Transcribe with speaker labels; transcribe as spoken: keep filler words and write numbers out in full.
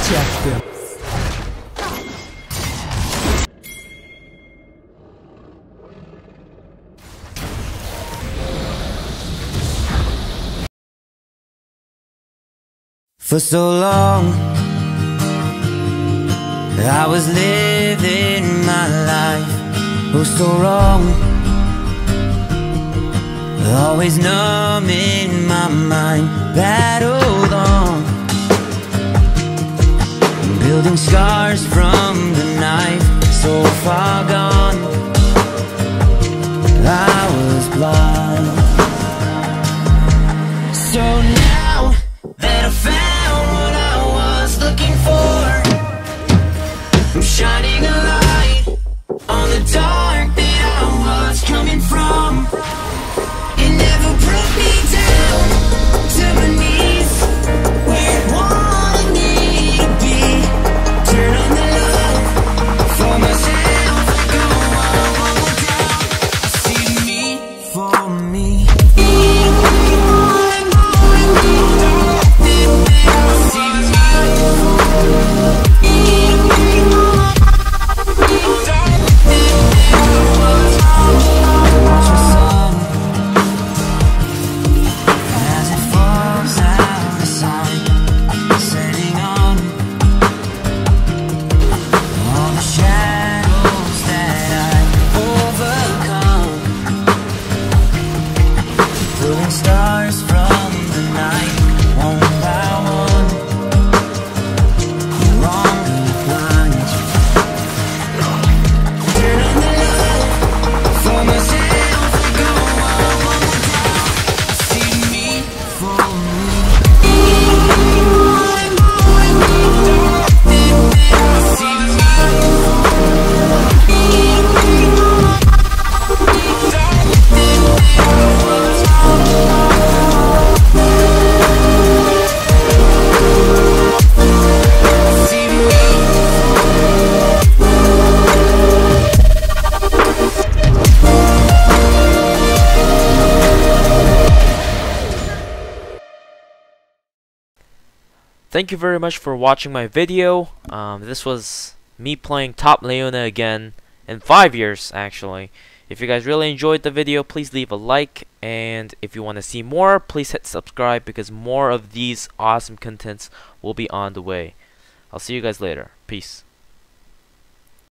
Speaker 1: çaktım.
Speaker 2: For so long I was living my life, oh so wrong, always numb in my mind, battled on, building scars from the knife, so far gone, I was blind. So now that I found what I was looking for, I'm shining a light on the dark that I was coming from. It never brought me down to my knees, where it wanted me to be. Turn on the love for myself, go on, one more down. I see me for me. Stars from the night, one by one, no longer blind. Turn on the love for myself, go on, one more down. I see me for me. I see me.
Speaker 3: Thank you very much for watching my video. Um, this was me playing Top Leona again in five years actually. If you guys really enjoyed the video, please leave a like, and if you want to see more, please hit subscribe because more of these awesome contents will be on the way. I'll see you guys later. Peace.